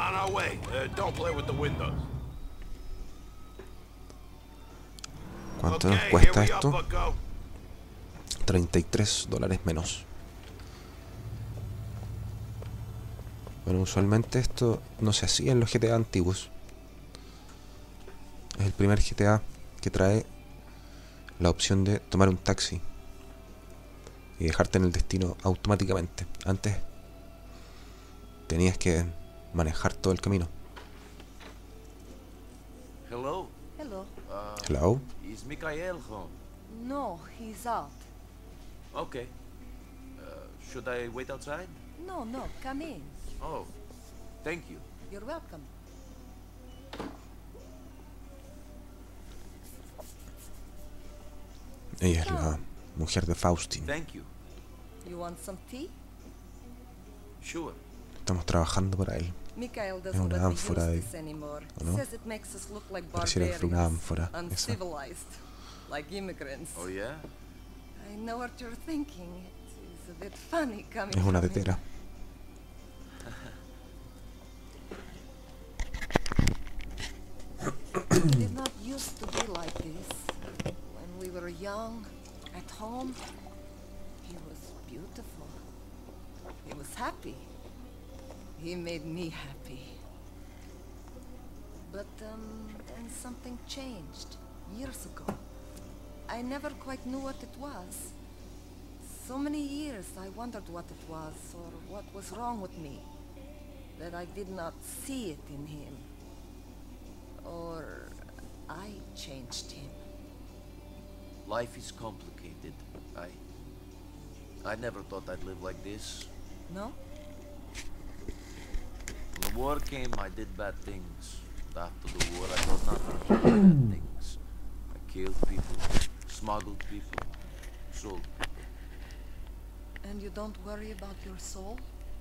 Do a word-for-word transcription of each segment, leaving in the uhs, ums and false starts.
on our way. Uh, don't play with the windows. ¿Cuánto nos Okay, cuesta here we esto? are, bucko. treinta y tres dólares menos. Bueno, usualmente esto no se hacía en los G T A antiguos. Es el primer G T A que trae la opción de tomar un taxi y dejarte en el destino automáticamente. Antes tenías que manejar todo el camino. Hello. Hello. Uh, Hello. Is Mikhail home? No, he's out. Okay. Uh, should I wait outside? No, no, come in. Oh, thank you. You're welcome. Ella es la mujer de Faustin. Thank you. You want some tea? Sure. Estamos trabajando para él. Mikhail Es doesn't una let me ánfora use de- this anymore. ¿o no? Says it makes us look like Pareciera que fue una barbarians, ánfora esa. uncivilized, like immigrants. Oh yeah? I know what you're thinking. It is a bit funny coming Es una from him. tetera. It did not used to be like this. When we were young, at home, he was beautiful. He was happy. He made me happy. But um, then something changed years ago. I never quite knew what it was. So many years I wondered what it was or what was wrong with me. That I did not see it in him. Or I changed him. Life is complicated. I... I never thought I'd live like this. No? When the war came, I did bad things. But after the war, I thought nothing but bad things. I killed people, smuggled people, sold people. And you don't worry about your soul?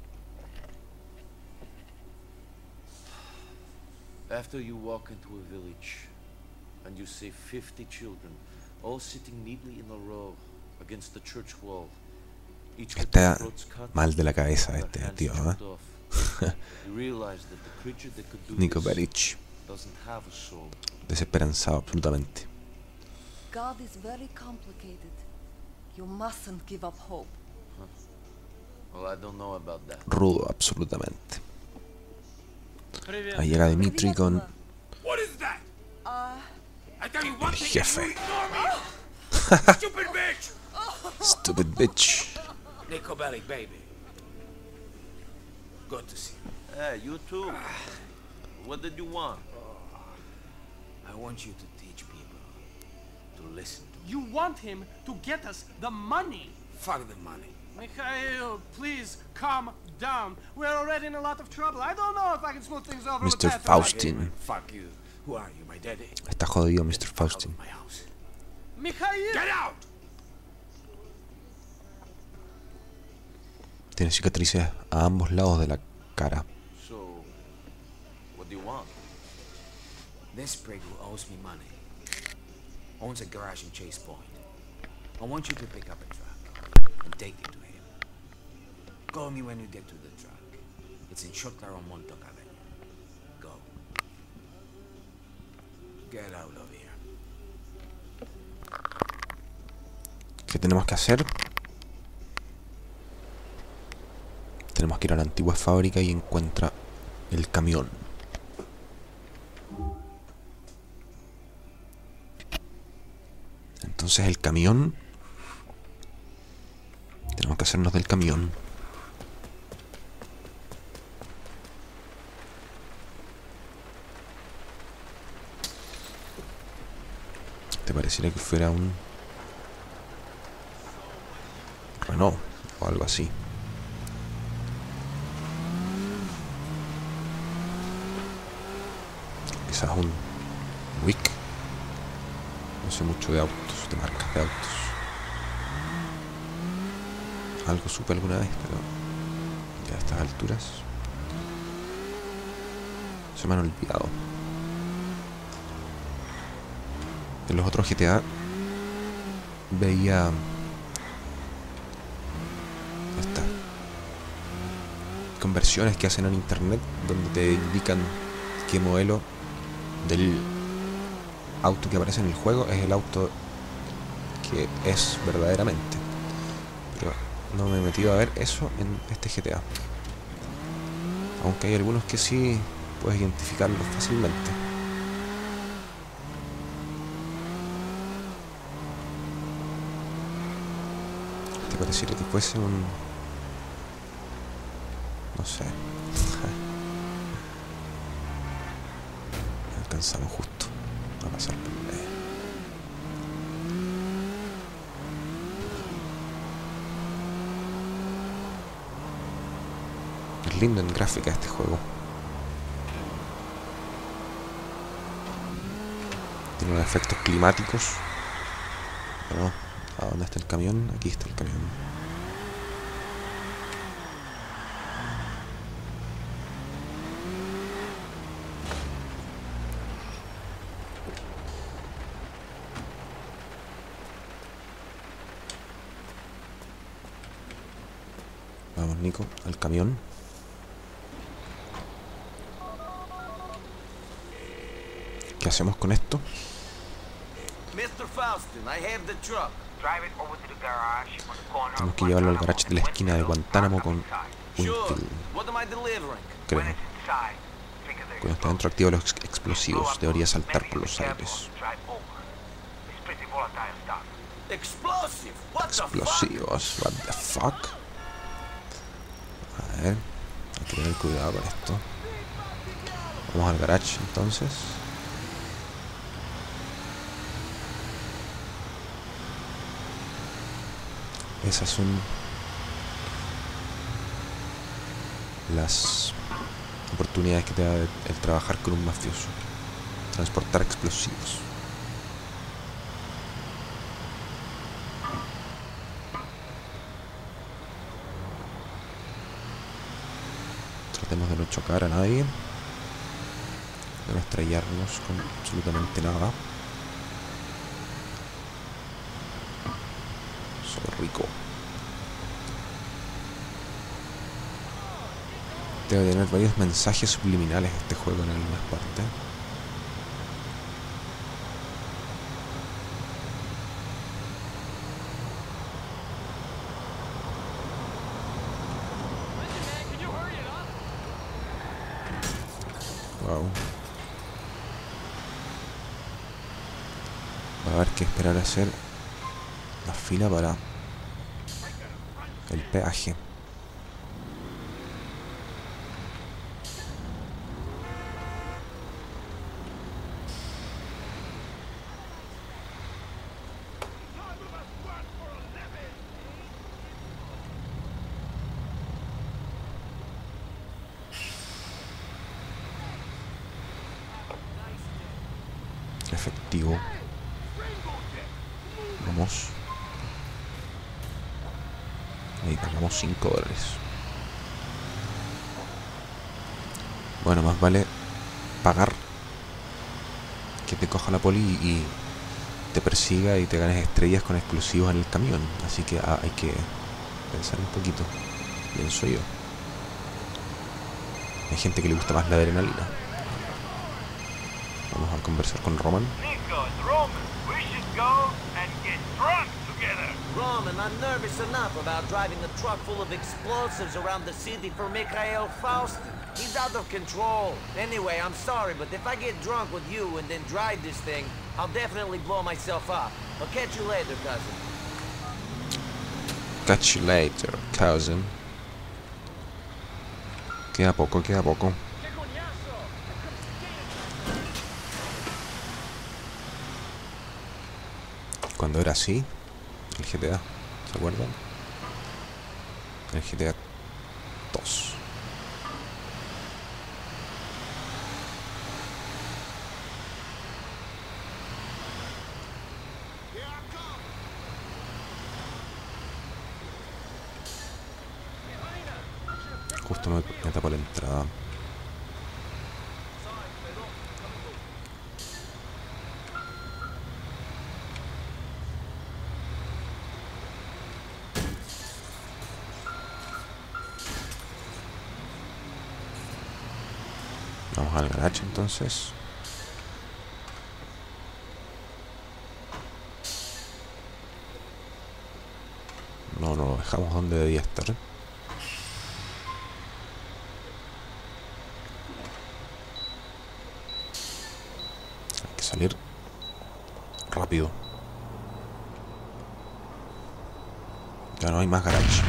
After you walk into a village and you see fifty children all sitting neatly in a row against the church wall, each with their Está throats cut, mal de la cabeza their este hands tío, chopped ¿eh? off, you realize that the creature that could do Nico this Bellic. doesn't have a soul. Desesperanzado absolutamente. God is very complicated. You mustn't give up hope. Well, I don't know about that. Rudo absolutamente. Ahí llega Dimitri con What is that? Uh, I tell you one el thing, jefe. you ignore me. Stupid bitch! Stupid bitch. Nico Bellic, baby. Good to see you. Hey, you too. What did you want? I want you to teach people to listen to You want him to get us the money. Fuck the money. Mikhail, please calm down. We're already in a lot of trouble. I don't know if I can smooth things over with mister that. Faustin. Fuck you. Who are you, my daddy? Está jodido mister Out Faustin. of my house. Mikhail! Get out! Tiene cicatrices a ambos lados de la cara. So, what do you want? This prig who owes me money owns a garage in Chase Point. I want you to pick up a truck and take it to him. Call me when you get to the truck. It's in Shotlar on Montauk Avenue. Go. Get out of here. ¿Qué tenemos que hacer? Tenemos que ir a la antigua fábrica y encuentra el camión. Entonces el camión... Tenemos que hacernos del camión. Te pareciera que fuera un Renault o algo así. Quizás un Wick. No sé mucho de autos, de marcas de autos. Algo supe alguna vez, pero ya a estas alturas se me han olvidado. En los otros G T A veía esta conversiones que hacen en internet donde te indican qué modelo del auto que aparece en el juego es el auto que es verdaderamente. Pero no me he metido a ver eso en este G T A. Aunque hay algunos que sí puedes identificarlos fácilmente. Te pareciera que fuese un... no sé. Alcanzamos justo a pasar por ahí. Es lindo en gráfica este juego. Tiene unos efectos climáticos. Bueno, ¿a dónde está el camión? Aquí está el camión. Vamos, Nico, al camión. ¿Qué hacemos con esto? mister Faustin, I have the truck. Drive it over to the garage on the corner. Tenemos que llevarlo al garage de la esquina de Guantánamo con Sure. Winfield, What am I delivering? creo. When it's inside, trigger the Cuando está dentro activa los ex- explosivos. Debería saltar por los aires. Drive over. It's pretty volatile stuff. Explosive. What the fuck? Explosivos. What the fuck? A ver. Hay que tener cuidado con esto. Vamos al garage entonces. Esas son las oportunidades que te da el, el trabajar con un mafioso. Transportar explosivos. Tratemos de no chocar a nadie, de no estrellarnos con absolutamente nada. Soy rico. Debe tener varios mensajes subliminales este juego en algunas partes. Wow. Va a haber que esperar a hacer la fila para el peaje. Efectivo. Vamos. Ahí pagamos cinco dólares. Bueno, más vale pagar que te coja la poli y te persiga y te ganes estrellas con exclusivos en el camión. Así que ah, hay que pensar un poquito. Pienso yo. Hay gente que le gusta más la adrenalina. Vamos a conversar con Roman. Nico and Roman, we should go and get drunk together. Roman, I'm nervous enough about driving a truck full of explosives around the city for Mikhail Faustin. He's out of control. Anyway, I'm sorry, but if I get drunk with you and then drive this thing, I'll definitely blow myself up. I'll catch you later, cousin. Catch you later, cousin. Queda poco, queda poco. Cuando era así, el G T A, ¿se acuerdan? El G T A dos. Justo me, me tapó la entrada. Vamos al garage entonces. No, no lo dejamos donde debía estar. Hay que salir rápido. Ya no hay más garage.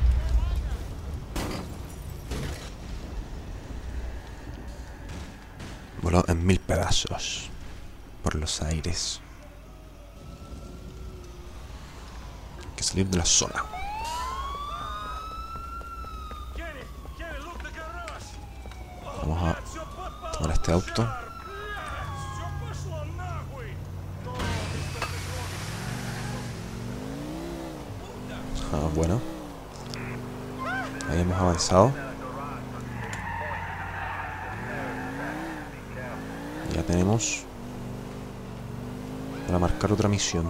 Voló en mil pedazos por los aires. Hay que salir de la zona. Vamos a tomar este auto. Ah, bueno. Ahí hemos avanzado. Ya tenemos para marcar otra misión.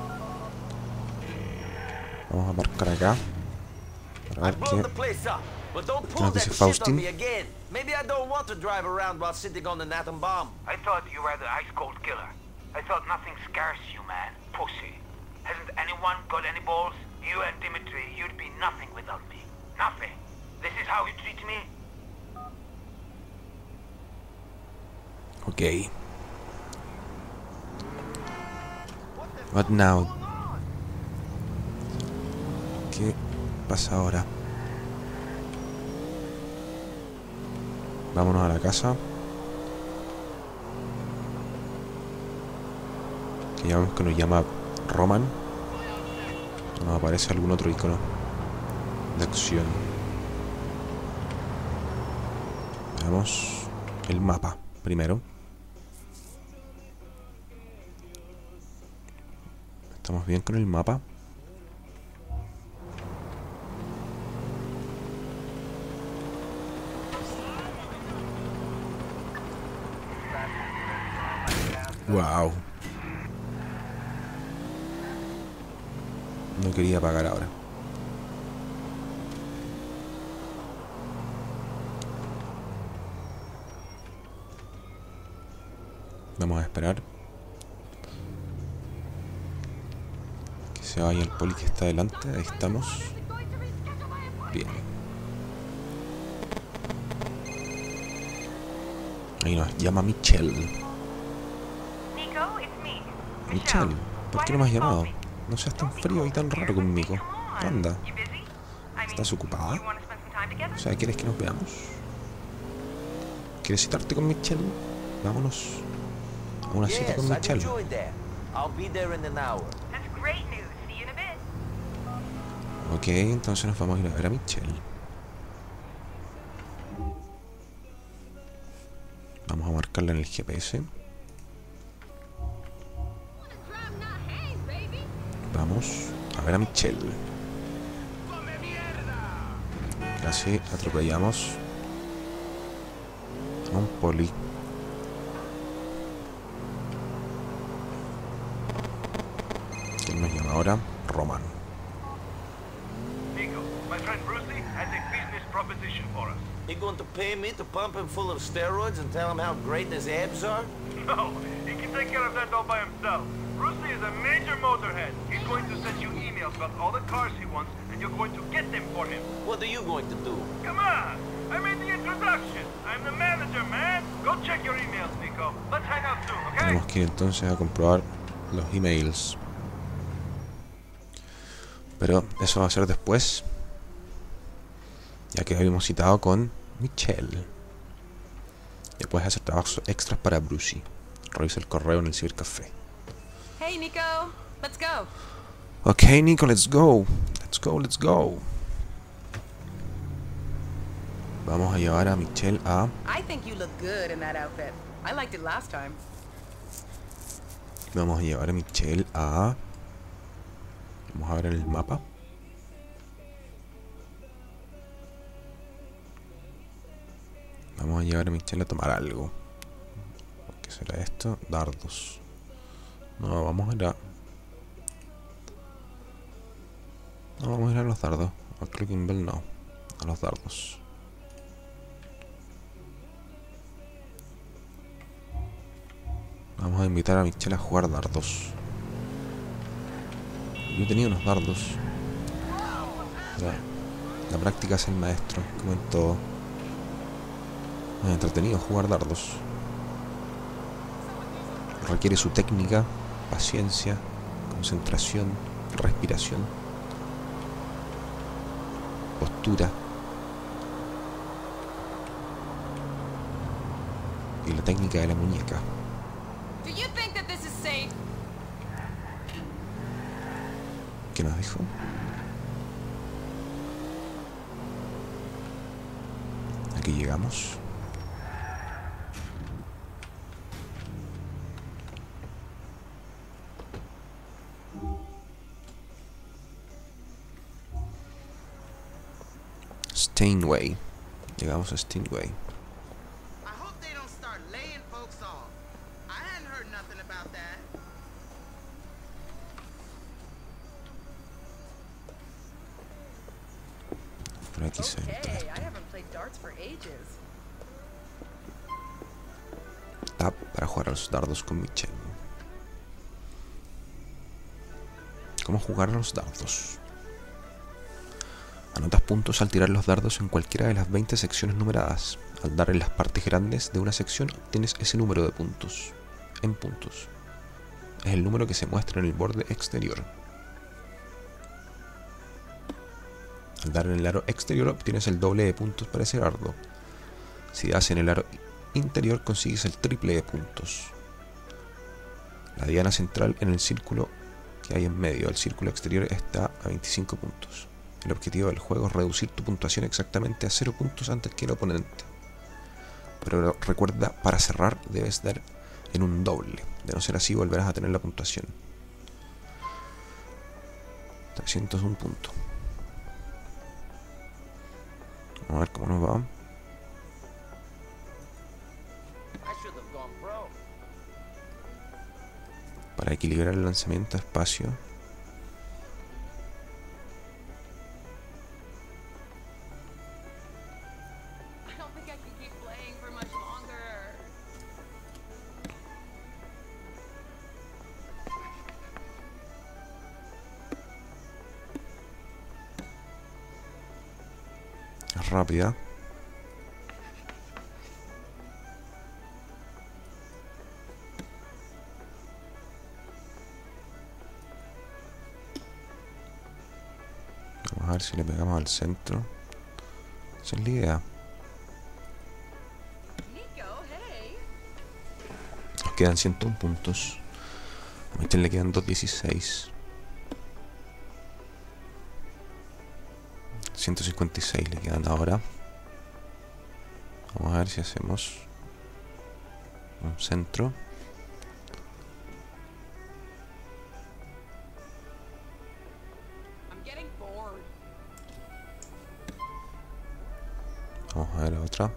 Vamos a marcar acá para ver qué, qué nos dice Faustin. Maybe I don't want to drive around while sitting on an atom bomb. I thought you were the ice cold killer. I thought nothing scares you, man. Pussy. Hasn't anyone got any balls? You and Dimitri, you'd be nothing without me. Nothing. This is how you treat me? Ok. What now? ¿Qué pasa ahora? Vámonos a la casa. Que ya vemos que nos llama Roman. Nos aparece algún otro icono de acción. Veamos el mapa primero. Estamos bien con el mapa. Wow. No quería pagar ahora. Vamos a esperar que se vaya el poli que está delante. Ahí estamos. Bien. Ahí nos llama Michelle. Michelle, ¿por qué no me has llamado? No seas tan frío y tan raro conmigo. Anda. ¿Estás ocupada? O sea, ¿quieres que nos veamos? ¿Quieres citarte con Michelle? Vámonos a una cita con Michelle. Ok, entonces nos vamos a ir a ver a Michelle. Vamos a marcarla en el G P S. Vamos a ver a Michelle. Casi atropellamos a un poli. ¿Quién nos llama ahora? Roman. Nico, my friend Brucey has a business proposition for us. You going to pay me to pump him full of steroids and tell him how great his abs are? No, he can take care of that all by himself. Brucey is a major motorhead. He's going to send you emails about all the cars he wants, and you're going to get them for him. What are you going to do? Come on! I made the introduction. I'm the manager, man. Go check your emails, Nico. Let's hang out soon, okay? Tenemos que ir entonces a comprobar los emails. Pero eso va a ser después. Ya que habíamos citado con Michelle. Ya puedes hacer trabajos extras para Brucey. Revisa el correo en el cibercafé. Hey, Nico. Let's go. Okay, Nico, let's go. Let's go, let's go. Vamos a llevar a Michelle a... I think you look good in that outfit. I liked it last time. Vamos a llevar a Michelle a... Vamos a ver en el mapa. Vamos a llevar a Michelle a tomar algo. ¿Qué será esto? Dardos. No, vamos a ir a... No, vamos a ir a los dardos. A Clicking Bell no. A los dardos. Vamos a invitar a Michelle a jugar dardos. Yo tenía unos dardos. La, la práctica es el maestro, como en todo. Es entretenido jugar dardos. Requiere su técnica, paciencia, concentración, respiración, postura y la técnica de la muñeca. Do you think that this is safe? ¿Qué nos dijo? Aquí llegamos. Steinway. Llegamos a Steinway. I hope they don't start laying folks off. I hadn't heard nothing about that. Por aquí se entra Okay, esto. I haven't played darts for ages. Tab para jugar a los dardos con Michelle. ¿Cómo jugar a los dardos? Anotas puntos al tirar los dardos en cualquiera de las veinte secciones numeradas. Al dar en las partes grandes de una sección obtienes ese número de puntos. En puntos. Es el número que se muestra en el borde exterior. Al dar en el aro exterior obtienes el doble de puntos para ese dardo. Si das en el aro interior consigues el triple de puntos. La diana central en el círculo que hay en medio del círculo exterior está a veinticinco puntos. El objetivo del juego es reducir tu puntuación exactamente a cero puntos antes que el oponente. Pero recuerda, para cerrar debes dar en un doble. De no ser así volverás a tener la puntuación. trescientos uno puntos. Vamos a ver cómo nos va. I should have gone pro. Para equilibrar el lanzamiento espacio. I don't think I can keep playing for much longer. Es rápida. Vamos a ver si le pegamos al centro. Esa es la idea. Nico, hey. Nos quedan ciento uno puntos. A Michelle le quedan doscientos dieciséis. ciento cincuenta y seis le quedan ahora. Vamos a ver si hacemos un centro. I'm getting bored. Vamos a ver la otra.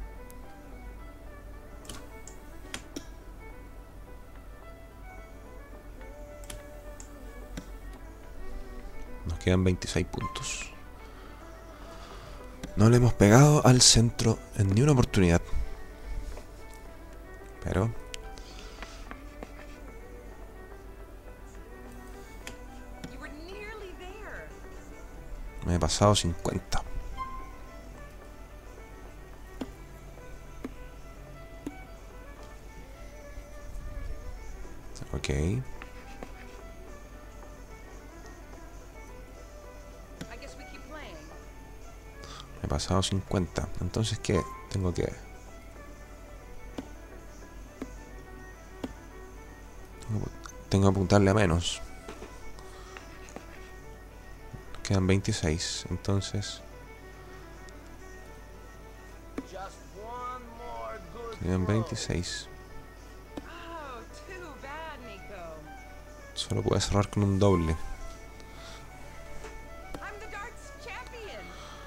Nos quedan veintiséis puntos. No le hemos pegado al centro en ni una oportunidad. Pero You were nearly there. me he pasado cincuenta. Ok. I guess we keep playing. Me he pasado cincuenta. Entonces, ¿qué? Tengo que... Tengo, tengo que apuntarle a menos. Quedan veintiséis. Entonces... Just one more good Quedan throw. veintiséis. Oh, too bad, Nico. Solo puedo cerrar con un doble. I'm the darts champion.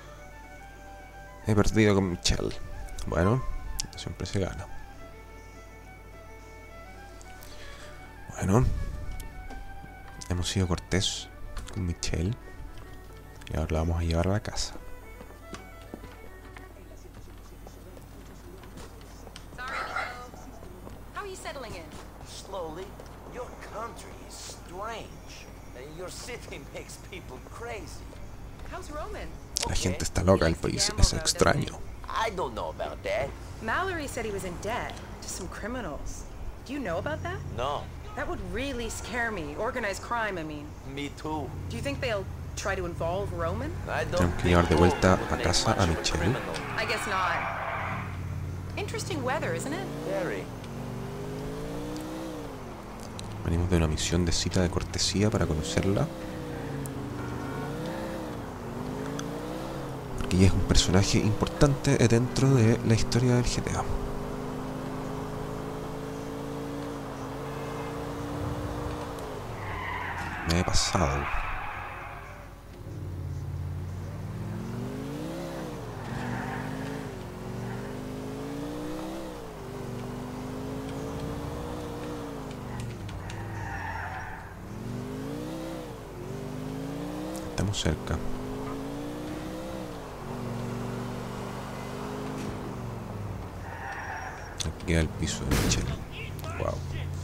He perdido con Michelle. Bueno, siempre se gana. Bueno, hemos sido cortés con Michelle y ahora la vamos a llevar a la casa. Sorry, Nico. How are you settling in? Slowly. Your country is strange. Uh, Your city makes people crazy. How's Roman? La gente está loca, el país es extraño. I don't know about that. Mallory said he was in debt to some criminals. Do you know about that? No. That would really scare me. Organized crime, I mean. Me too. Do you think they'll try to involve Roman? I don't Tenemos que think llevar de vuelta Rome would a make casa much a of a Michelle. criminal. I guess not. Interesting weather, isn't it? Very. Venimos de una misión de cita de cortesía para conocerla. Porque ella es un personaje importante dentro de la historia del G T A. Me he pasado. Estamos cerca. Aquí queda el piso de Michelle. Wow.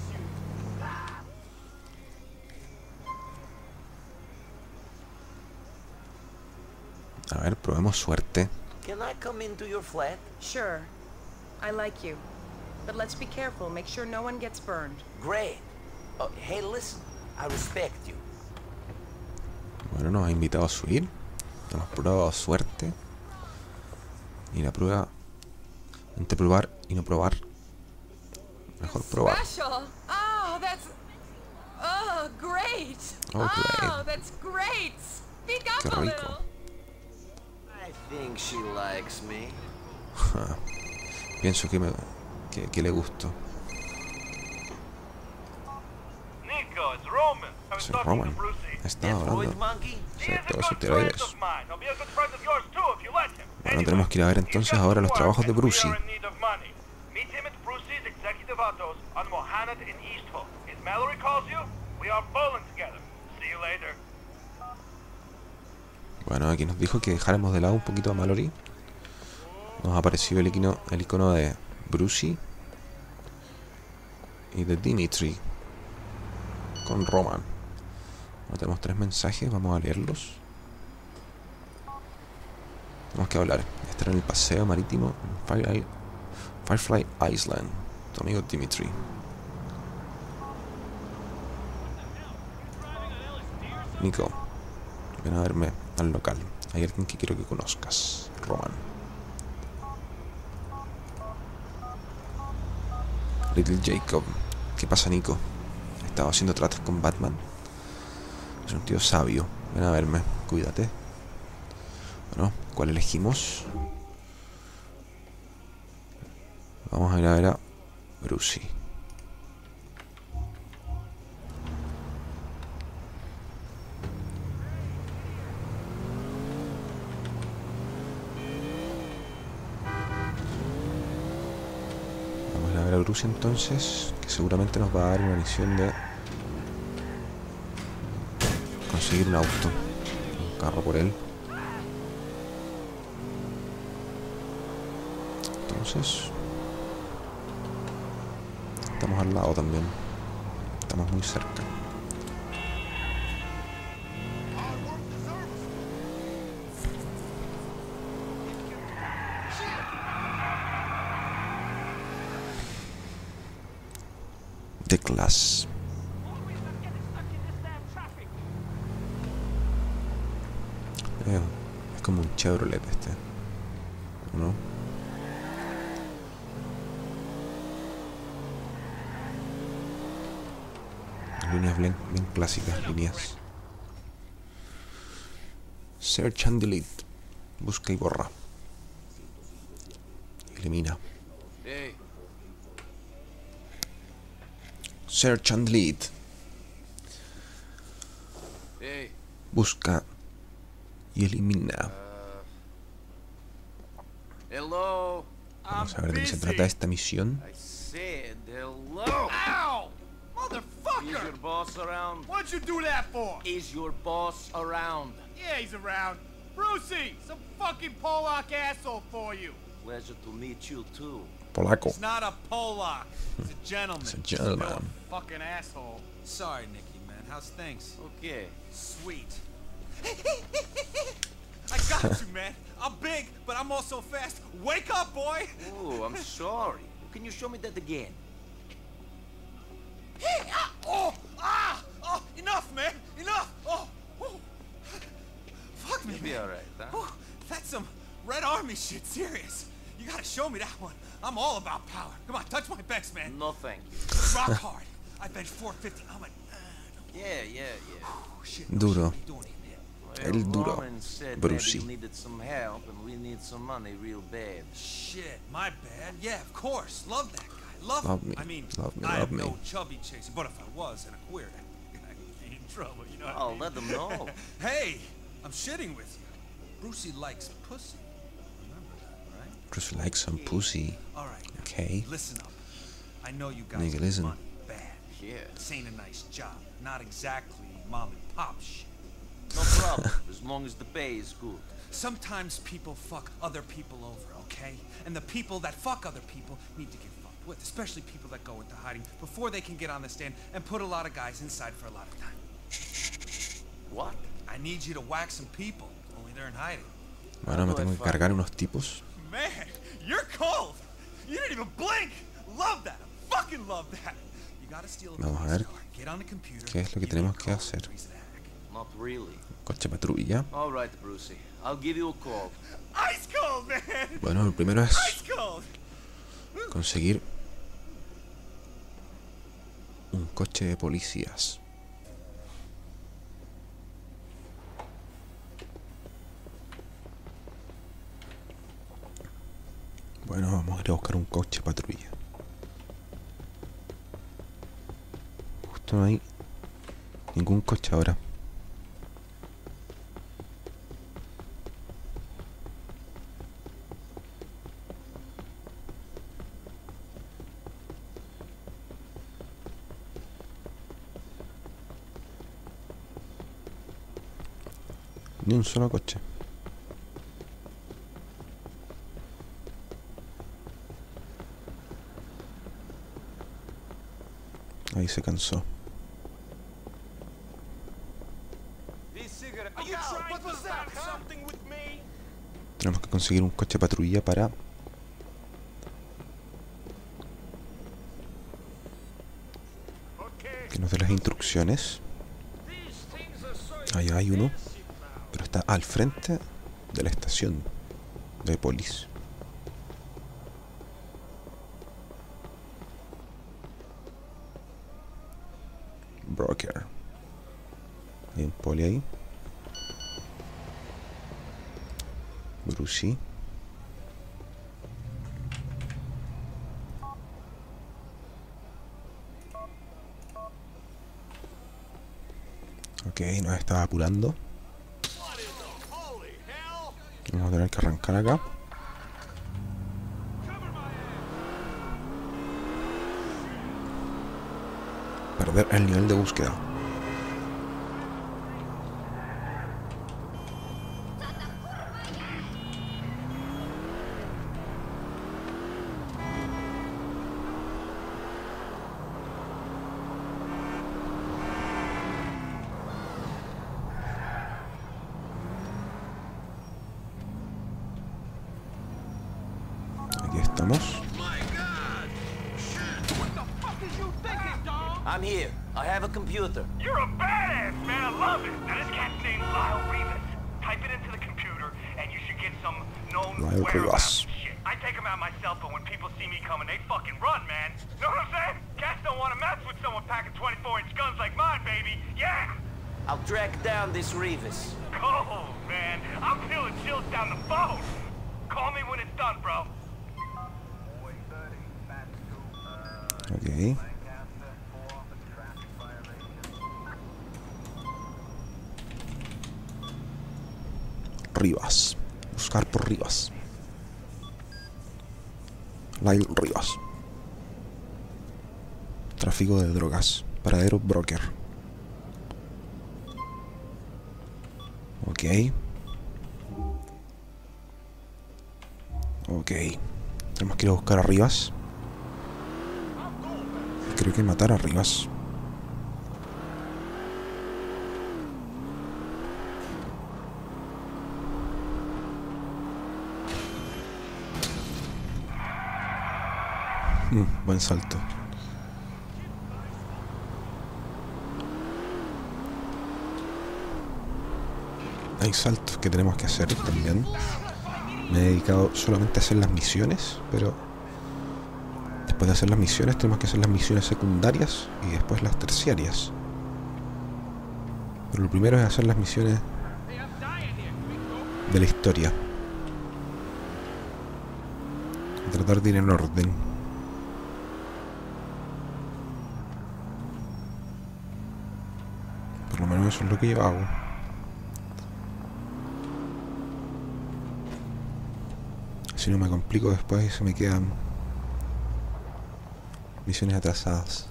A ver, probemos suerte. Can I come into your flat? Sure. I like you. But let's be careful. Make sure no one gets burned. Great. Oh, hey, listen. I respect you. Bueno, nos ha invitado a subir. Hemos probado suerte. Y la prueba. Entre probar y no probar. Mejor probar. Special. Oh, that's. Oh, great. Oh, great. Oh, that's great. Speak up Qué a rico. little. I think she likes me. Pienso que me que, que le gusto. Nico, it's Roman. I was Es talking Roman. to Brucey. Estaba That hablando. Freud monkey? He Sí, is a todos good friend esteroides. of mine. He'll be a good friend of yours too if you let him. Bueno, tenemos que ir a ver entonces ahora los trabajos de Brucey. Meet him at Brucey's Executive Autos on Mohanad in East Hook. If Mallory calls you, we are bowling together. See you later. Bueno, aquí nos dijo que dejáramos de lado un poquito a Mallory. Nos ha aparecido el icono, el icono de Brucey y de Dimitri con Roman. Ahora tenemos tres mensajes, vamos a leerlos. Tenemos que hablar. Estar en el paseo marítimo en Fire, Firefly Island. Tu amigo Dimitri. Nico, ven a verme al local. Hay alguien que quiero que conozcas. Roman. Little Jacob. ¿Qué pasa, Nico? He estado haciendo tratos con Batman. Es un tío sabio. Ven a verme. Cuídate. Bueno, ¿cuál elegimos? Vamos a ir a ver a Brucey. Vamos a ir a ver a Brucey entonces, que seguramente nos va a dar una misión de conseguir un auto, un carro por él. Entonces estamos al lado también. Estamos muy cerca. The Class. Eh, es como un Chevrolet este, ¿no? Líneas bien, bien clásicas, líneas. Search and delete. Busca y borra. Elimina. Hey, Search and delete. hey. Busca y elimina. Hello. Vamos a ver de qué se trata esta misión. I said hello. Ow! Is your Motherfucker! boss around? What'd you do that for? Is your boss around? Yeah, he's around. Brucey, some fucking Polak asshole for you. Pleasure to meet you too. Polaco. It's not a Polak. It's a gentleman. It's a gentleman. Still a fucking asshole. Sorry, Nicky, man. How's things? Okay. Sweet. I got you, man. I'm big, but I'm also fast. Wake up, boy! Oh, I'm sorry. Can you show me that again? Hey, ah, oh, ah, oh, enough, man, enough. Oh, oh. Fuck me, You'll be man. all right, huh? Oh, that's some Red Army shit, serious. You gotta show me that one. I'm all about power. Come on, touch my best, man. No, thank you. Rock hard. I bench four fifty. I'm a. Uh, Yeah, yeah, yeah. oh, shit, no Duro. shit, doing it, man. Well, El duro. Roman said Brucey. Daddy needed some help, and we need some money real bad. Shit, my bad. Yeah, of course. Love that guy. Love, Love him. me. I mean, Love me, I love have me. no chubby chasing, but if I was and a queer, I'd be in trouble. You know what I I'll mean? let them know. Hey, I'm shitting with you. Brucey likes pussy. Remember that, right? Bruce likes some pussy. All right. Now, Okay. listen up. I know you guys Nigga, need listen. money bad. Yeah. This ain't a nice job. Not exactly mom and pop shit. No problem, as long as the pay is good. Sometimes people fuck other people over, okay? And the people that fuck other people need to get fucked with, especially people that go into hiding before they can get on the stand and put a lot of guys inside for a lot of time. What? I need you to whack some people, only they're in hiding. Ahora me tengo que cargar unos tipos. Man, you're cold! You didn't even blink! Love that! I fucking love that! You gotta steal a Vamos a police ver car, get on the computer, qué es lo que give me a tenemos que call, hacer. freeze the hack. Not really. Coche patrulla. All right, Brucey. I'll give you a call. Ice cold, man! Bueno, lo primero es Ice cold! conseguir un coche de policías. Bueno, vamos a ir a buscar un coche patrulla. Justo no hay ningún coche ahora. Ni un solo coche. Ahí se cansó. Tenemos que conseguir un coche patrulla para que nos dé las instrucciones. Allá hay uno, pero está al frente de la estación de policía. Broker. Hay un poli ahí. Brucey. Ok, nos estaba apurando. Vamos a tener que arrancar acá. Perder el nivel de búsqueda. Aquí estamos. I'm here. I have a computer. You're a badass, man. I love it. Now, this cat's named Lyle Rivas. Type it into the computer, and you should get some known Lyle whereabouts Rivas. and shit. I take them out myself, but when people see me coming, they fucking run, man. Know what I'm saying? Cats don't want to mess with someone packing twenty-four inch guns like mine, baby. Yeah! I'll track down this Rivas. Cold, man. I'm feeling chills down the phone. Call me when it's done, bro. Ok. Rivas. Buscar por Rivas. Lyle Rivas. Tráfico de drogas. Paradero broker. Ok. Ok. Tenemos que ir a buscar a Rivas. creo que matar a Rivas. Mm, buen salto. Hay saltos que tenemos que hacer también. Me he dedicado solamente a hacer las misiones, pero después de hacer las misiones tenemos que hacer las misiones secundarias y después las terciarias. Pero lo primero es hacer las misiones de la historia. Y tratar de ir en orden. Por lo menos eso es lo que yo hago. Si no me complico después y se me quedan misiones atrasadas.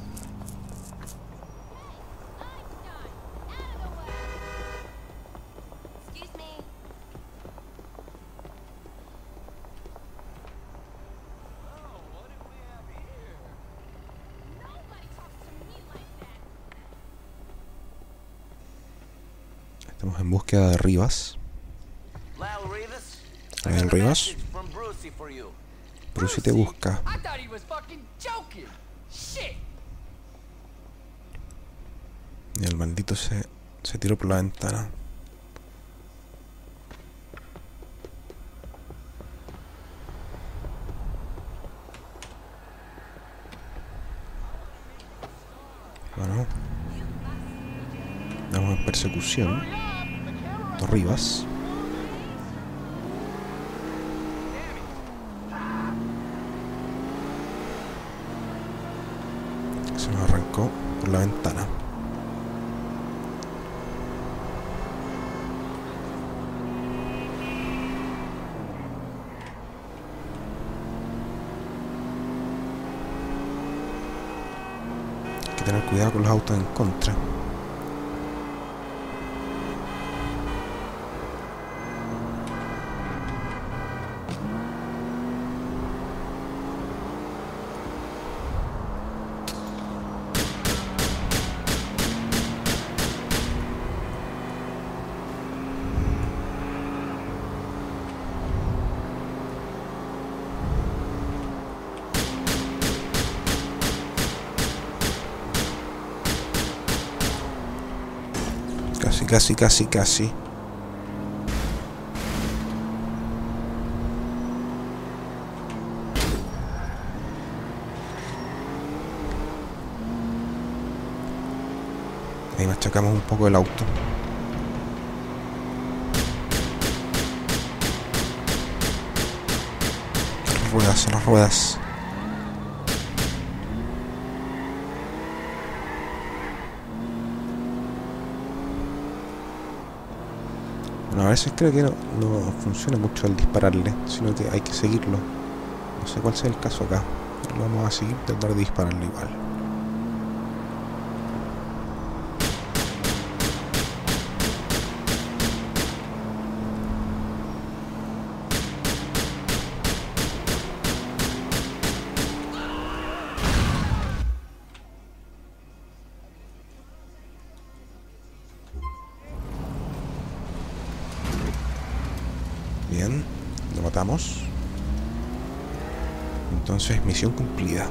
Estamos en búsqueda de Rivas. ¿Hay el Rivas? Brucey te busca. Y el maldito se, se tiró por la ventana. Bueno. Estamos en persecución. Dos Rivas. Se nos arrancó por la ventana. Hay que tener cuidado con los autos en contra. Casi, casi, casi, casi. Ahí machacamos un poco el auto. Las ruedas, las ruedas. Bueno, a veces creo que no, no funciona mucho el dispararle, sino que hay que seguirlo. No sé cuál sea el caso acá, pero lo vamos a seguir, tratar de dispararle igual. Bien, lo matamos. Entonces, misión cumplida.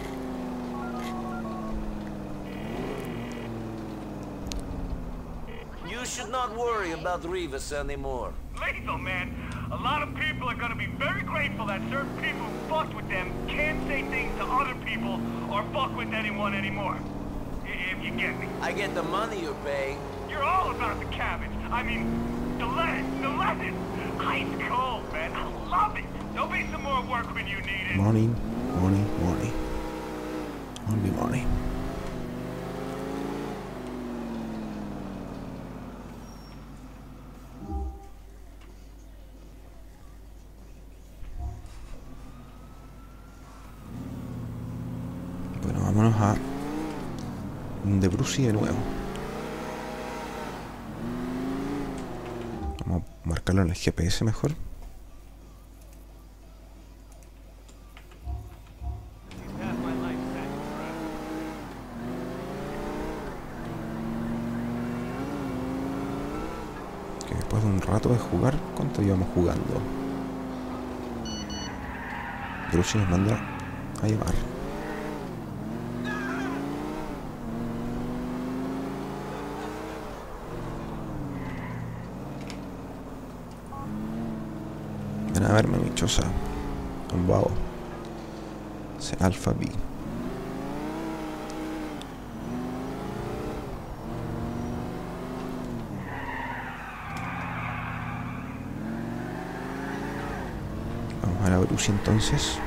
You should not worry about Rivas anymore. Lethal, man. A lot of people are gonna be very grateful that certain people who fucked with them can't say things to other people or fuck with anyone anymore. I- If you get me. I get the money you're paying. You're all about the cabbage. I mean, the lettuce, the lettuce. Ice cold, man. I love it. There'll be some more work when you need it. Money, money, money. Only money. Bueno, vámonos a de Brucey de nuevo. Vamos a marcarlo en el G P S mejor. Después de un rato de jugar, ¿cuánto íbamos jugando? Brucey nos manda a llamar. Ven a verme, mi choza. Un vago. C Alpha B. Vamos a la Brucey entonces.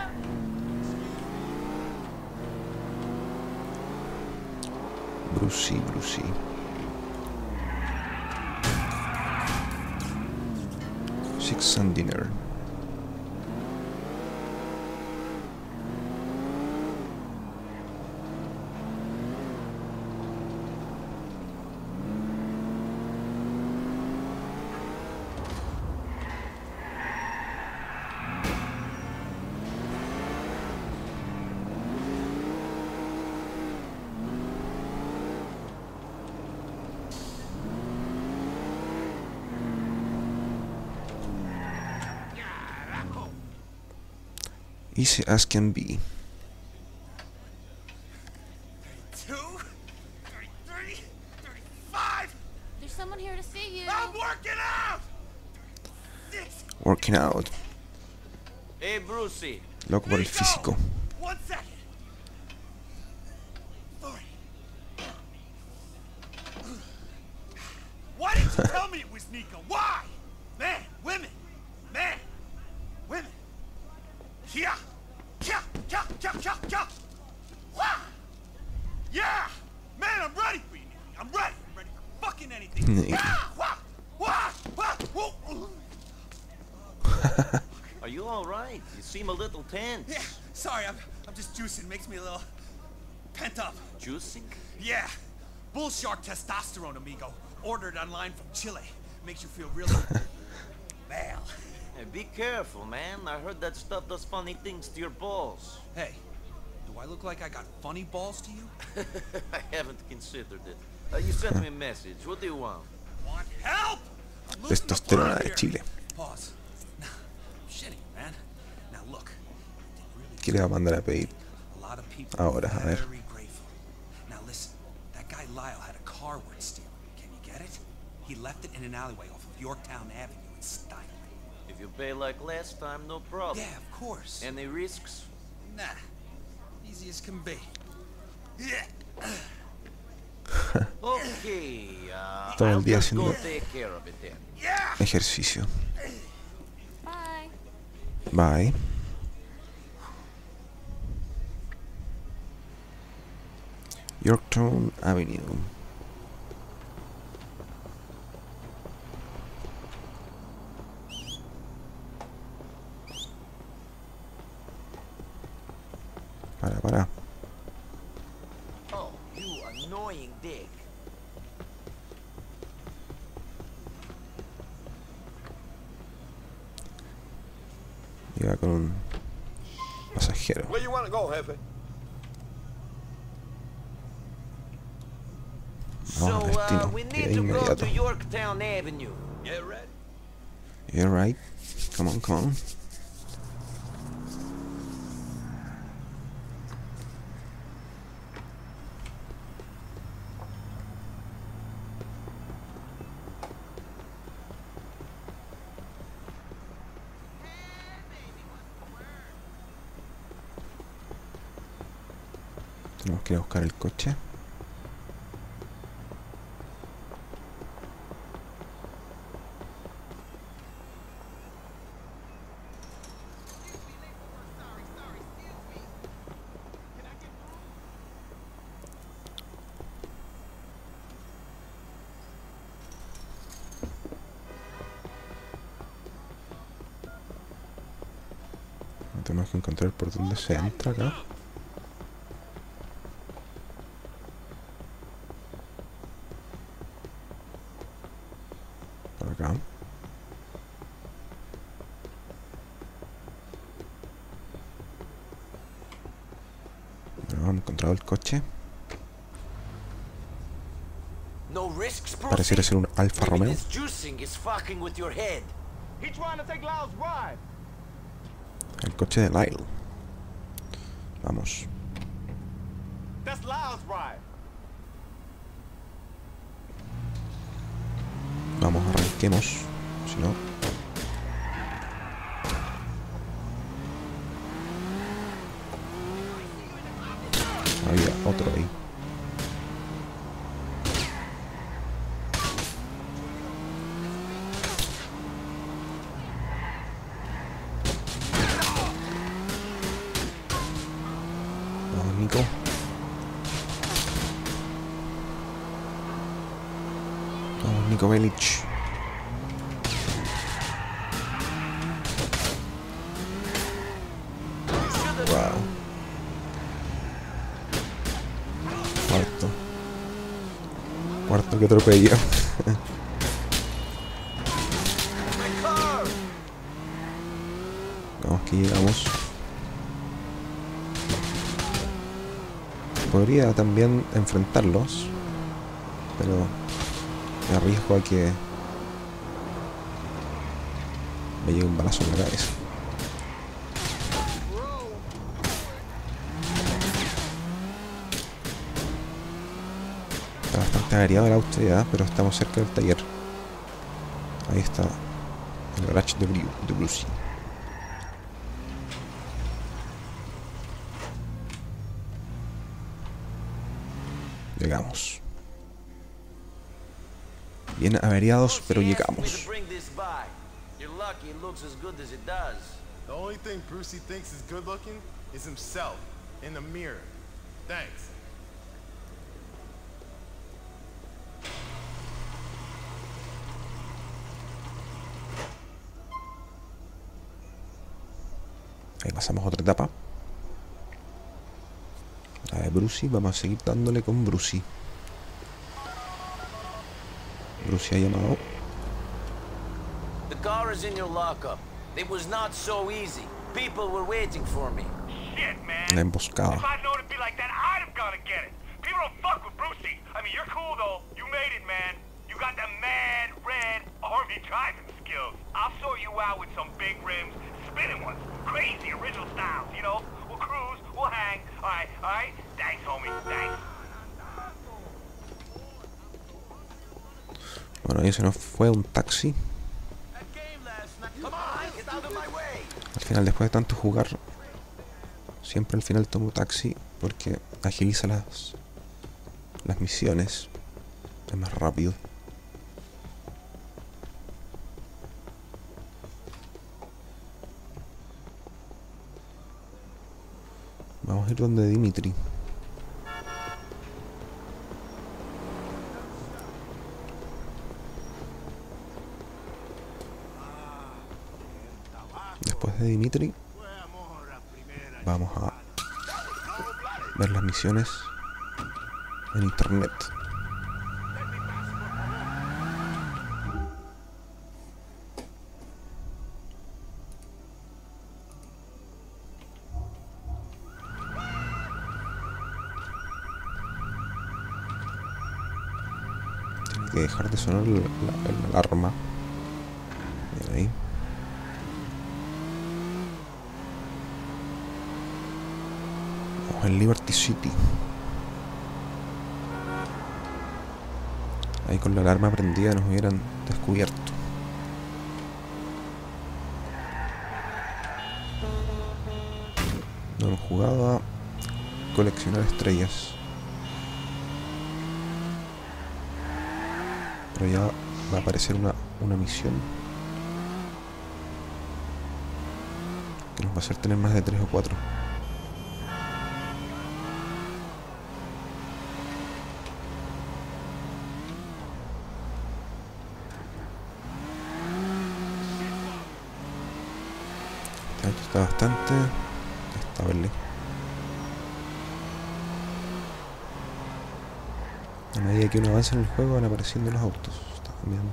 Brucey, Brucey. Six and dinner. Easy as can be. thirty-two, thirty-three, thirty-five. There's someone here to see you. I'm working out. Working out. Hey, Brucey. Loco por el físico. One second. forty. Why didn't you tell me it was Nico? Why? Man, women, man, women. Yeah, yeah, yeah, yeah, yeah, yeah. Wah! Yeah, man, I'm ready for you. I'm ready. I'm ready for fucking anything. Ah, wah, wah, wah, whoa. Are you all right? You seem a little tense. Yeah, sorry, I'm I'm just juicing. Makes me a little pent up. Juicing? Yeah, bull shark testosterone, amigo. Ordered online from Chile. Makes you feel really male. Hey, be careful, man. I heard that stuff does funny things to your balls. Hey, do I look like I got funny balls to you? I haven't considered it. Uh, you sent me a message. What do you want? Want help? Testosterona de Chile. Pause. Shitty, man. Now look. ¿Qué le va a mandar a pedir? A lot of people Ahora, a ver. very grateful. Now listen, that guy Lyle had a car worth stealing. Can you get it? He left it in an alleyway off of Yorktown Avenue in Stuyvesant. If you pay like last time, no problem. Yeah, of course. Any risks? Nah. Easy as can be. Okay, uh, Todo el I'll día just go haciendo take care of it then. ejercicio. Bye. Bye. Yorktown Avenue. Para, para. Oh, you annoying dick. Iba con un pasajero. Where you want to go, jefe? So, Vamos al uh, destino we de need to go inmediato. to Yorktown Avenue. Yeah, ready? You're right. Come on, come on. Tenemos que ir a buscar el coche. Tenemos que encontrar por dónde se entra acá. Por acá. Bueno, hemos encontrado el coche. No risks, Pareciera ser un Alfa Maybe Romeo. this juicing is fucking with your head. He trying to take Lyle's ride. El coche de Lyle. Vamos. That's Lyle's ride. Vamos, arranquemos. Si no... Había otro ahí. Vamos, Nico. Vamos, Nico Bellic. Wow. Cuarto. Cuarto que atropello. Vamos, que llegamos. Podría también enfrentarlos, pero me arriesgo a que me llegue un balazo en la cabeza. Está bastante averiado el auto ya, pero estamos cerca del taller. Ahí está el garage de, Bru de Brucey. Llegamos. Bien averiados, pero llegamos. The only thing Brucey thinks is good looking is himself in the mirror. Thanks. Ahí pasamos a otra etapa. La de Brucey, vamos a seguir dándole con Brucey. Brucey ha llamado. The car is in your lockup. It was not so easy. People were waiting for me. Shit, man. La emboscada. If I'd known it'd be like that, I'd have gone to get it. People don't fuck with Brucey. I mean, you're cool though. You made it, man. You got the mad red army driving skills. I'll sort you out with some big rims, spinning ones, crazy original styles. You know, we'll cruise, we'll hang. All right, all right. Thanks, homie. Thanks. Bueno, ahí se nos fue un taxi. Al final, después de tanto jugar, siempre al final tomo taxi porque agiliza las las misiones. Es más rápido. Vamos a ir donde Dimitri. Después de Dimitri vamos a ver las misiones en internet. Tiene que dejar de sonar la, la, la alarma. Bien ahí. En Liberty City. Ahí con la alarma prendida nos hubieran descubierto. No hemos jugado a coleccionar estrellas, pero ya va a aparecer una, una misión que nos va a hacer tener más de tres o cuatro. Esto está bastante estable. A medida que uno avanza en el juego van apareciendo los autos. Está cambiando.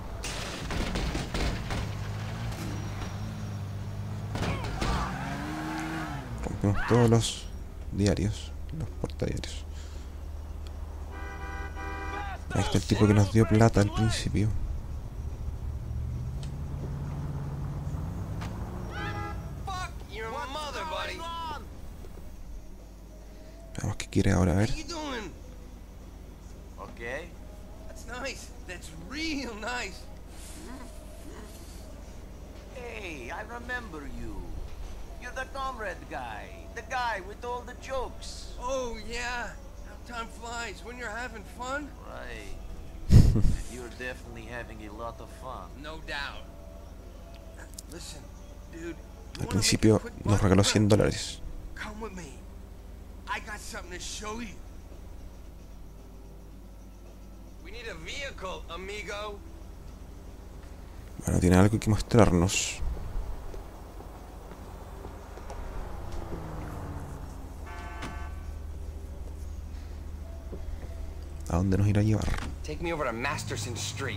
Rompimos todos los diarios, los portadiarios. Ahí está el tipo que nos dio plata al principio. Veamos qué quiere ahora, a ver. Okay. That's nice. That's real nice. Hey, I remember you. You're the comrade guy. The guy with all the jokes. Oh, yeah. How time flies when you're having fun. Right. You're definitely having a lot of fun. No doubt. Listen, dude. Al principio nos regaló cien dólares. Come with me. I got something to show you. We need a vehicle, amigo. Bueno, tiene algo que mostrarnos. ¿A dónde nos irá a llevar? Take me over to Masterson Street.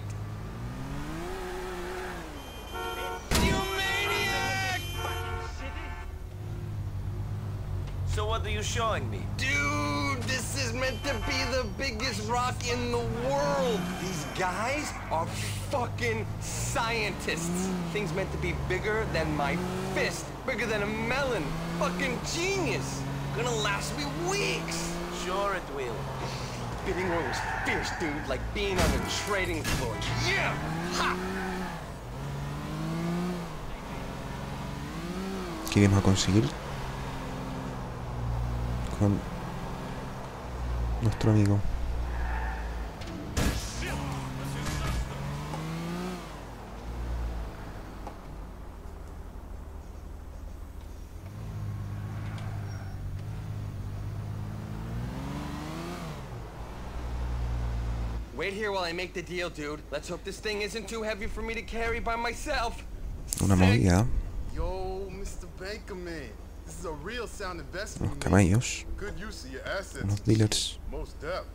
So what are you showing me? Dude, this is meant to be the biggest rock in the world. These guys are fucking scientists. Thing's meant to be bigger than my fist, bigger than a melon. Fucking genius. Gonna last me weeks. Sure it will. Bidding war was fierce, dude, like being on the trading floor. Yeah! Ha! ¿Qué vamos a conseguir con nuestro amigo? Wait here while I make the deal, dude. Let's hope this thing isn't too heavy for me to carry by myself. Una movida. Yo, Mister Bakerman. This is a real sound investment. Unos caballos. Good use of your assets. Unos dealers. Most depth.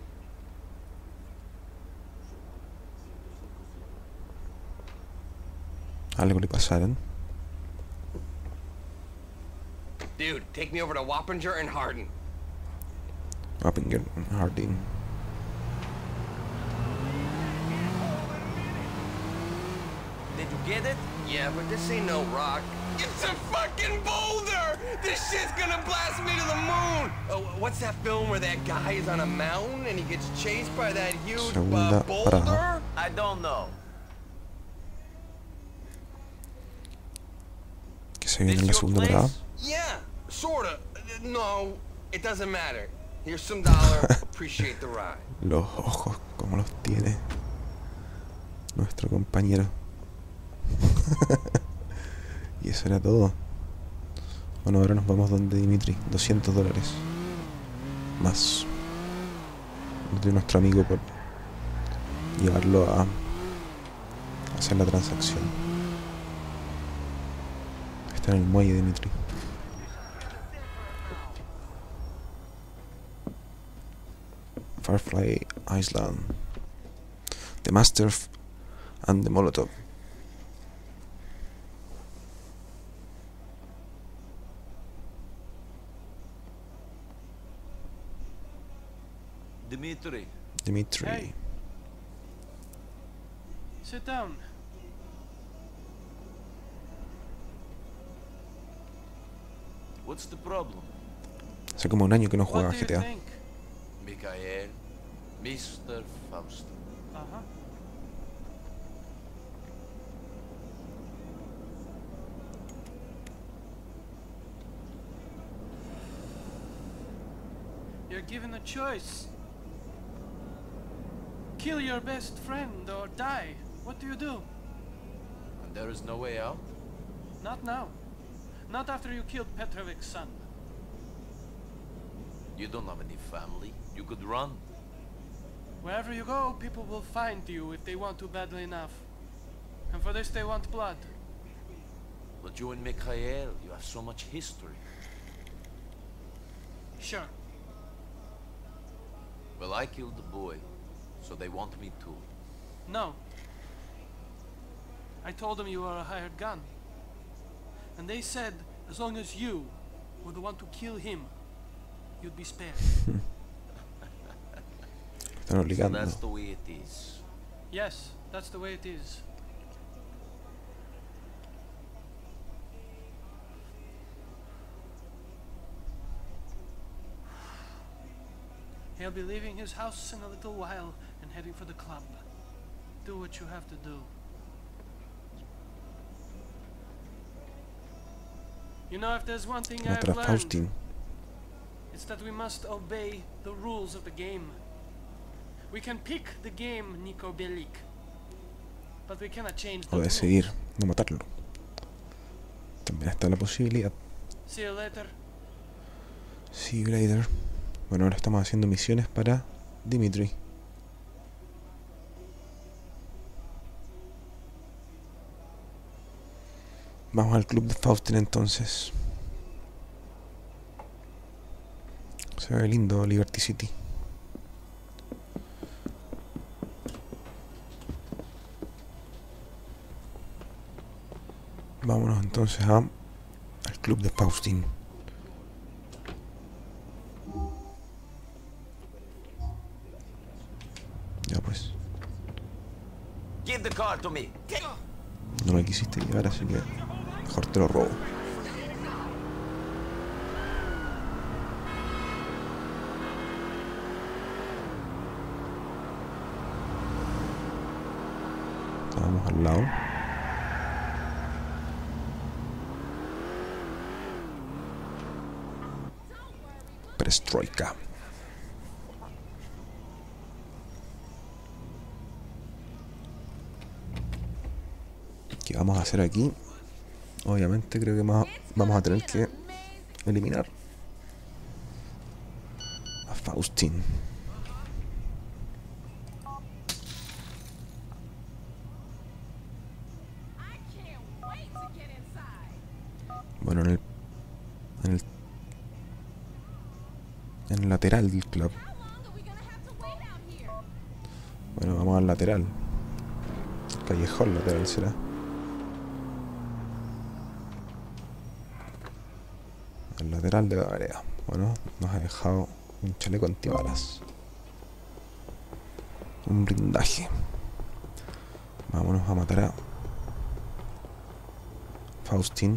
Algo le pasaron. Dude, take me over to Wappinger and Hardin. Wappinger and Hardin. Did you get it? Yeah, but this ain't no rock. It's a fucking boulder! This shit's gonna blast me to the moon! Oh, what's that film where that guy is on a mountain and he gets chased by that huge uh, boulder? I don't know. Que se viene en la segunda parada. Yeah, sorta. No, it doesn't matter. Here's some dollar. Appreciate the ride. Los ojos, como los tiene nuestro compañero. Y eso era todo. Bueno, ahora nos vamos donde Dimitri. doscientos dólares más de nuestro amigo por llevarlo a hacer la transacción. Está en el muelle, Dimitri. Firefly Island. The Master and the Molotov. Dimitri. Dimitri. Hey. Sit down. What's the problem? Hace como un año que no juega What do G you T A. think? Mikhail, Mister Faust. Uh-huh. You're given a choice. Kill your best friend or die. What do you do? And there is no way out? Not now. Not after you killed Petrovic's son. You don't have any family. You could run. Wherever you go, people will find you if they want to badly enough. And for this they want blood. But you and Mikhail, you have so much history. Sure. Well, I killed the boy, so they want me too. No. I told them you were a hired gun. And they said as long as you were the one to kill him, you'd be spared. están obligando. That's the way it is. Yes, that's the way it is. He'll be leaving his house in a little while and heading for the club. Do what you have to do. You know, if there's one thing I've Contra learned, Faustin. it's that we must obey the rules of the game. We can pick the game, Niko Bellic, but we cannot change the O rules. decidir no matarlo. También está la posibilidad. See you later. Sí, Grader. Bueno, ahora estamos haciendo misiones para Dimitri. Vamos al club de Faustin entonces. Se ve lindo Liberty City. Vámonos entonces a, al club de Faustin. Ya pues. Give the car to me. No me quisiste llevar, así que mejor te lo robo. Vamos al lado. Perestroika. ¿Qué vamos a hacer aquí? Obviamente creo que más vamos a tener que eliminar a Faustin. Bueno, en el en el en el lateral del club. Bueno, vamos al lateral. Callejón lateral será. El lateral de la vereda. Bueno, nos ha dejado un chaleco antibalas. Un blindaje. Vámonos a matar a Faustin.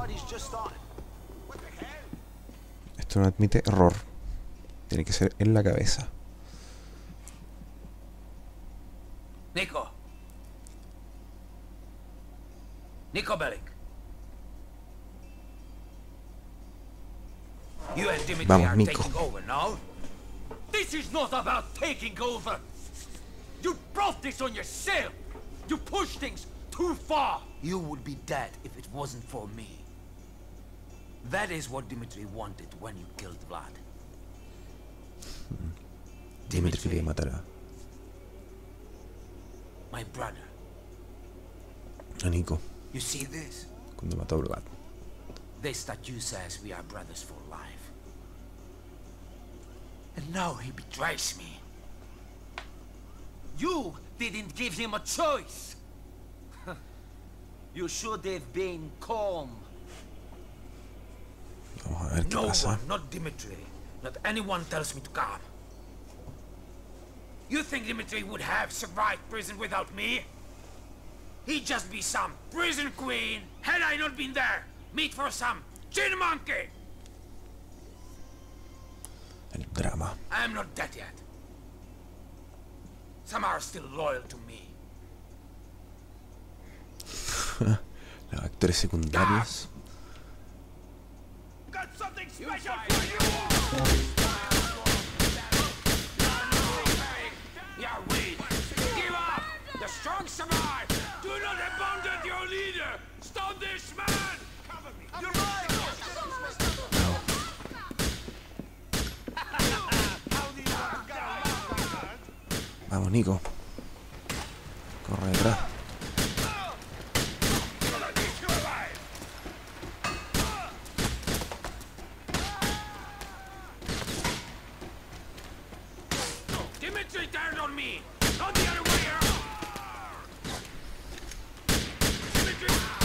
Esto no admite error. Tiene que ser en la cabeza. Niko. Niko Bellic. You and Dimitri Vamos, are Niko. taking over now? This is not about taking over. You brought this on yourself. You pushed things too far. You would be dead if it wasn't for me. That is what Dimitri wanted when you killed Vlad. Dimitri quería matar a, My brother. a Niko You see this? cuando mató a Vlad. This statue says we are brothers for life. And now he betrays me. You didn't give him a choice. You should have been calm. Vamos a ver qué No pasa. one, not Dimitri, not anyone tells me to calm. You think Dimitri would have survived prison without me? He'd just be some prison queen. Had I not been there, meat for some chin monkey. El drama. I am not dead yet. Some are still loyal to me. Los actores secundarios. Got something special for you. You're weak. Give up. The strong survive. Do not abandon your leader. Stop this man. Cover me. You're right. Vamos, Niko. Corre detrás. Dimitri turned on me. Not the other way around. Dimitri.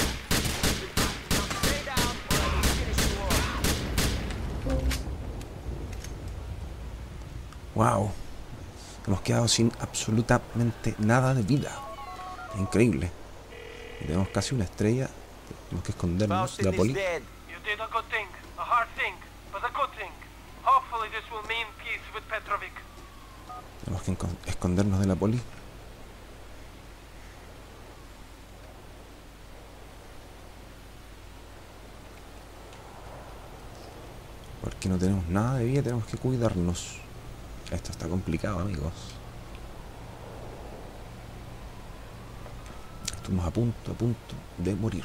Stay down or I will finish you off. Wow. Hemos quedado sin absolutamente nada de vida. Es increíble. Y tenemos casi una estrella. Tenemos que escondernos de la poli. You did a good thing, a hard thing, but a good thing. Hopefully this will mean peace with Petrovic. Tenemos que escondernos de la poli. Porque no tenemos nada de vida, tenemos que cuidarnos. Esto está complicado, amigos. Estamos a punto, a punto de morir.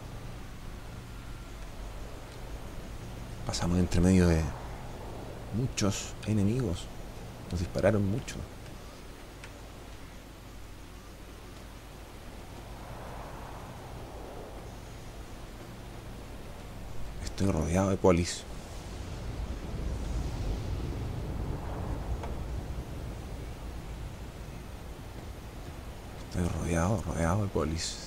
Pasamos entre medio de muchos enemigos. Nos dispararon mucho. Estoy rodeado de polis. Estoy rodeado, rodeado de polis.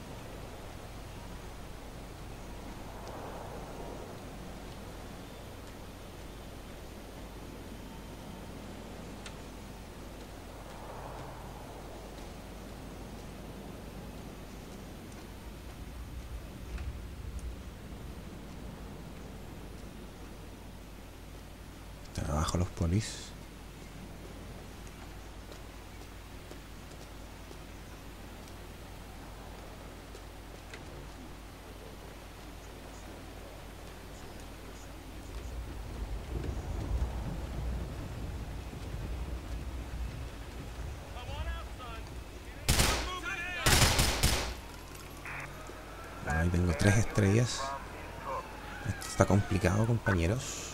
Están abajo los polis. Ahí tengo tres estrellas. Esto está complicado, compañeros.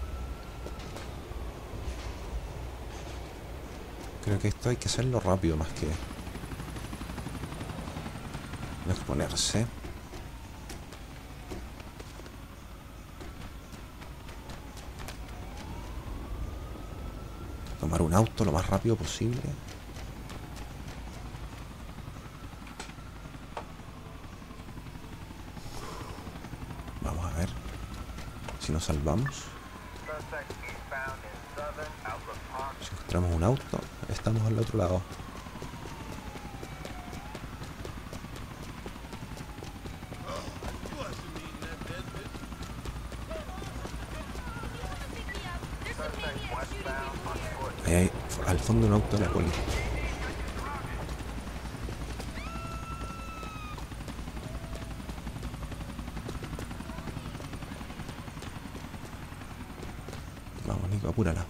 Creo que esto hay que hacerlo rápido más que no exponerse. Tomar un auto lo más rápido posible. Vamos a ver si nos salvamos. Si encontramos un auto, estamos al otro lado. Ahí hay al fondo un auto de la poli. Vamos, Nico, apúrala.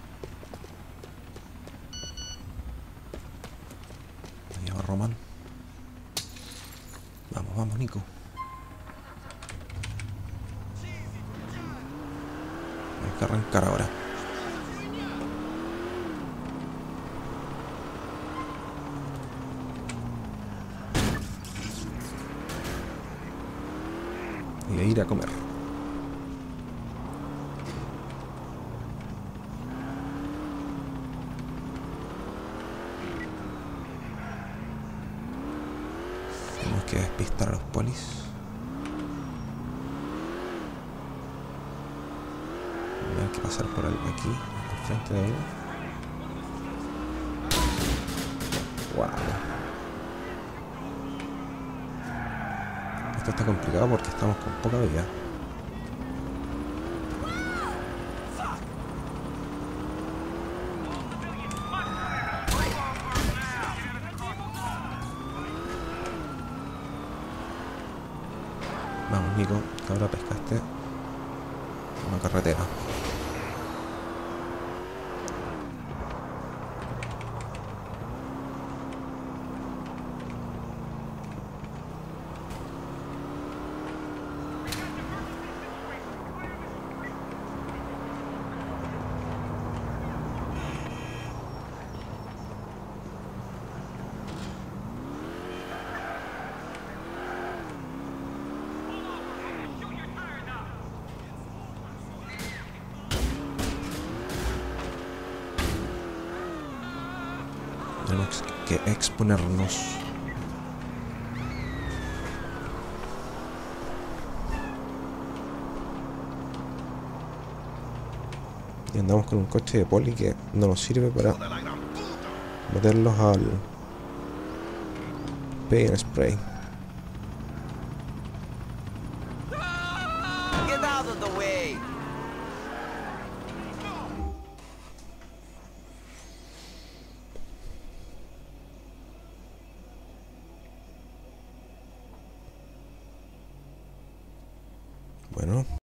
Ahí va Román. Vamos, vamos, Nico. Hay que arrancar ahora. Y de ir a comer. Tenemos que despistar a los polis. Hay que pasar por algo aquí, al frente de uno. Wow. Esto está complicado porque estamos con poca vida. Vamos, Nico, que ahora pescaste una carretera. Tenemos que exponernos. Y andamos con un coche de poli que no nos sirve para meterlos al paint spray. Get out of the way! Bueno,